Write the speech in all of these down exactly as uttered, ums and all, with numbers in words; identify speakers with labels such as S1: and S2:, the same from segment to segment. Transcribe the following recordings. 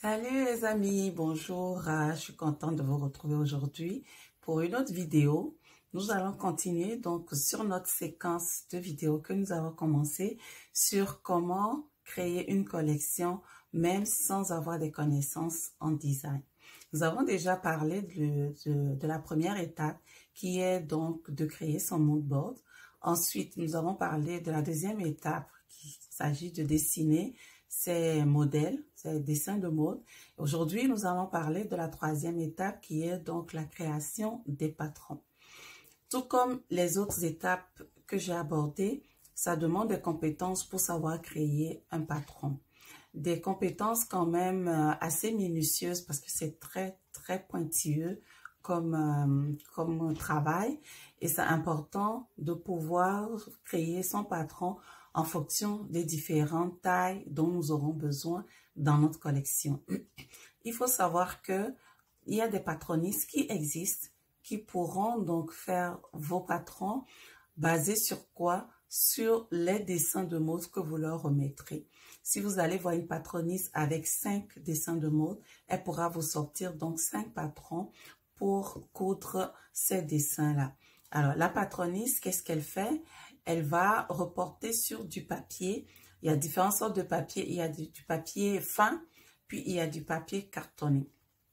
S1: Salut les amis, bonjour, euh, je suis contente de vous retrouver aujourd'hui pour une autre vidéo. Nous allons continuer donc sur notre séquence de vidéos que nous avons commencé sur comment créer une collection même sans avoir des connaissances en design. Nous avons déjà parlé de, de, de la première étape qui est donc de créer son mood board. Ensuite, nous avons parlé de la deuxième étape qui s'agit de dessiner ces modèles, ces dessins de mode. Aujourd'hui, nous allons parler de la troisième étape qui est donc la création des patrons. Tout comme les autres étapes que j'ai abordées, ça demande des compétences pour savoir créer un patron. Des compétences quand même assez minutieuses parce que c'est très, très pointilleux comme, euh, comme travail et c'est important de pouvoir créer son patron en fonction des différentes tailles dont nous aurons besoin dans notre collection. Il faut savoir que il y a des patronistes qui existent, qui pourront donc faire vos patrons basés sur quoi? Sur les dessins de mode que vous leur remettrez. Si vous allez voir une patroniste avec cinq dessins de mode, elle pourra vous sortir donc cinq patrons pour coudre ces dessins-là. Alors, la patroniste, qu'est-ce qu'elle fait? Elle va reporter sur du papier. Il y a différentes sortes de papier. Il y a du, du papier fin, puis il y a du papier cartonné.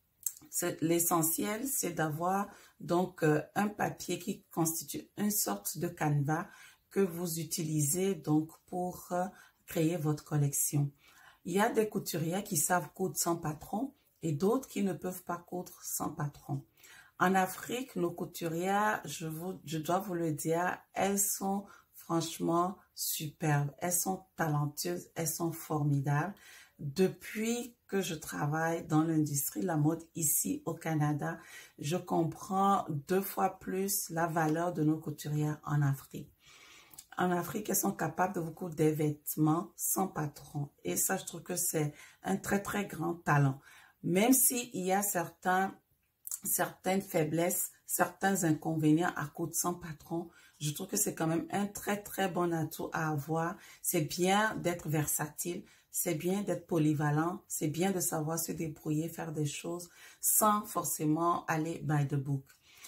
S1: L'essentiel, c'est d'avoir donc euh, un papier qui constitue une sorte de canevas que vous utilisez donc pour euh, créer votre collection. Il y a des couturières qui savent coudre sans patron et d'autres qui ne peuvent pas coudre sans patron. En Afrique, nos couturières, je, vous, je dois vous le dire, elles sont franchement superbes. Elles sont talentueuses, elles sont formidables. Depuis que je travaille dans l'industrie de la mode ici au Canada, je comprends deux fois plus la valeur de nos couturières en Afrique. En Afrique, elles sont capables de vous coudre des vêtements sans patron. Et ça, je trouve que c'est un très, très grand talent. Même s'il y a certains... certaines faiblesses, certains inconvénients à coudre sans patron, je trouve que c'est quand même un très très bon atout à avoir. C'est bien d'être versatile, c'est bien d'être polyvalent, c'est bien de savoir se débrouiller, faire des choses sans forcément aller by the book.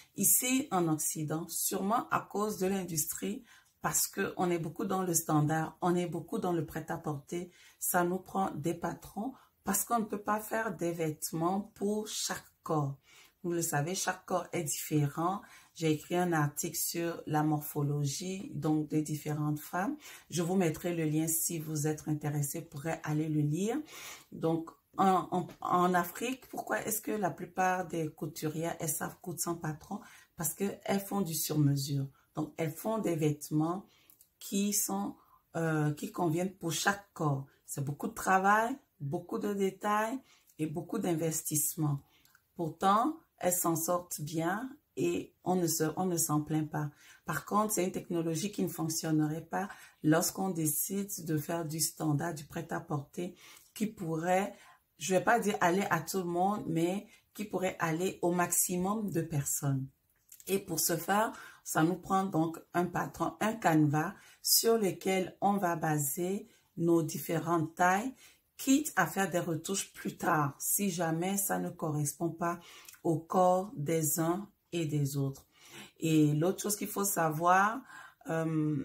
S1: Ici en Occident, sûrement à cause de l'industrie, parce qu'on est beaucoup dans le standard, on est beaucoup dans le prêt-à-porter, ça nous prend des patrons parce qu'on ne peut pas faire des vêtements pour chaque corps. Vous le savez, chaque corps est différent. J'ai écrit un article sur la morphologie donc des différentes femmes. Je vous mettrai le lien si vous êtes intéressé, pourrez aller le lire. Donc, en, en, en Afrique, pourquoi est-ce que la plupart des couturières, elles savent coudre sans patron? Parce qu'elles font du sur-mesure. Donc, elles font des vêtements qui sont, euh, qui conviennent pour chaque corps. C'est beaucoup de travail, beaucoup de détails et beaucoup d'investissement. Pourtant, elles s'en sortent bien et on ne se, on ne s'en plaint pas. Par contre, c'est une technologie qui ne fonctionnerait pas lorsqu'on décide de faire du standard, du prêt-à-porter, qui pourrait, je ne vais pas dire aller à tout le monde, mais qui pourrait aller au maximum de personnes. Et pour ce faire, ça nous prend donc un patron, un canevas sur lequel on va baser nos différentes tailles, quitte à faire des retouches plus tard, si jamais ça ne correspond pas au corps des uns et des autres. Et l'autre chose qu'il faut savoir, euh,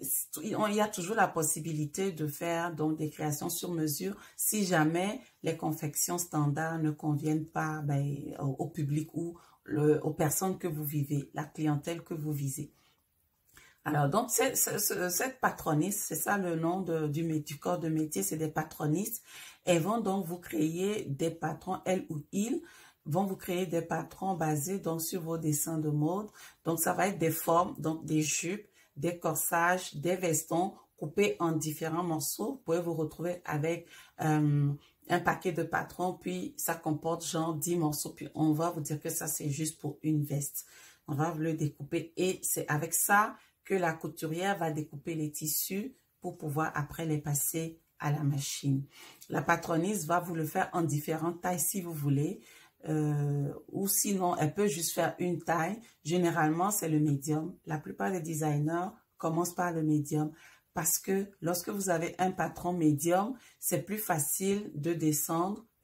S1: il y a toujours la possibilité de faire donc des créations sur mesure si jamais les confections standards ne conviennent pas ben, au, au public ou le, aux personnes que vous vivez, la clientèle que vous visez. Alors, donc, c'est, c'est, cette patroniste, c'est ça le nom de, du, du corps de métier, c'est des patronistes. Elles vont donc vous créer des patrons, elles ou ils, vont vous créer des patrons basés donc sur vos dessins de mode. Donc, ça va être des formes, donc des jupes, des corsages, des vestons coupés en différents morceaux. Vous pouvez vous retrouver avec euh, un paquet de patrons, puis ça comporte genre dix morceaux, puis on va vous dire que ça, c'est juste pour une veste. On va le découper et c'est avec ça que la couturière va découper les tissus pour pouvoir après les passer à la machine. La patroniste va vous le faire en différentes tailles si vous voulez. Euh, ou sinon, elle peut juste faire une taille. Généralement, c'est le médium. La plupart des designers commencent par le médium parce que lorsque vous avez un patron médium, c'est plus facile de descendre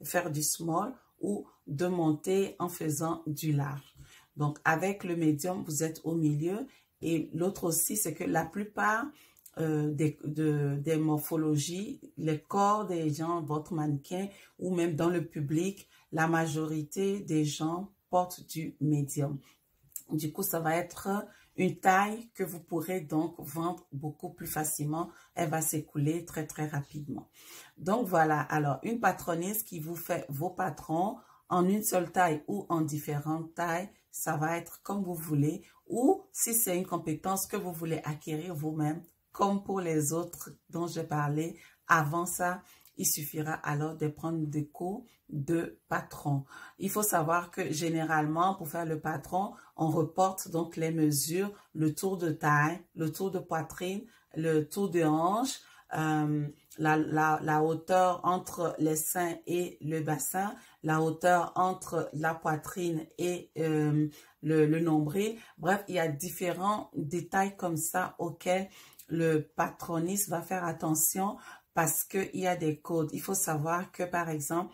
S1: faire du small ou de monter en faisant du large. Donc, avec le médium, vous êtes au milieu. Et l'autre aussi, c'est que la plupart euh, des, de, des morphologies, les corps des gens, votre mannequin ou même dans le public, la majorité des gens portent du médium. Du coup, ça va être une taille que vous pourrez donc vendre beaucoup plus facilement. Elle va s'écouler très, très rapidement. Donc, voilà. Alors, une patroniste qui vous fait vos patrons en une seule taille ou en différentes tailles, ça va être comme vous voulez. Ou si c'est une compétence que vous voulez acquérir vous-même, comme pour les autres dont j'ai parlé avant ça, il suffira alors de prendre des cours de patron. Il faut savoir que généralement, pour faire le patron, on reporte donc les mesures, le tour de taille, le tour de poitrine, le tour de hanche, euh, la, la, la hauteur entre les seins et le bassin, la hauteur entre la poitrine et euh, le, le nombril. Bref, il y a différents détails comme ça auxquels le patroniste va faire attention parce qu'il y a des codes. Il faut savoir que, par exemple,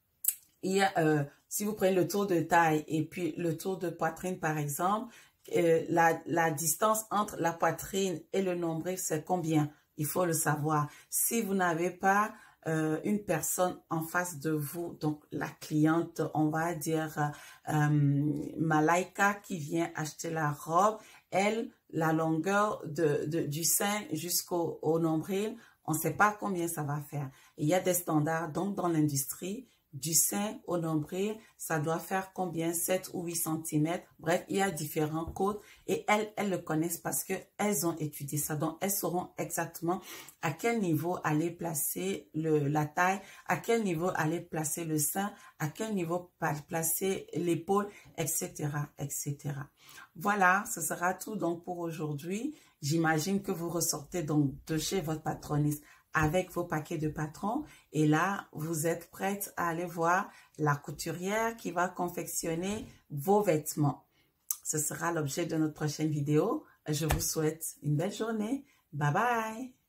S1: il y a, euh, si vous prenez le tour de taille et puis le tour de poitrine, par exemple, euh, la, la distance entre la poitrine et le nombril, c'est combien? Il faut le savoir. Si vous n'avez pas euh, une personne en face de vous, donc la cliente, on va dire euh, Malaika qui vient acheter la robe, elle, la longueur de, de, du sein jusqu'au au nombril, on ne sait pas combien ça va faire. Il y a des standards, donc dans l'industrie, du sein au nombril, ça doit faire combien? sept ou huit centimètres. Bref, il y a différents codes et elles, elles le connaissent parce qu'elles ont étudié ça. Donc, elles sauront exactement à quel niveau aller placer le, la taille, à quel niveau aller placer le sein, à quel niveau placer l'épaule, et cetera, et cetera. Voilà, ce sera tout donc pour aujourd'hui. J'imagine que vous ressortez donc de chez votre patroniste avec vos paquets de patrons. Et là, vous êtes prête à aller voir la couturière qui va confectionner vos vêtements. Ce sera l'objet de notre prochaine vidéo. Je vous souhaite une belle journée. Bye bye!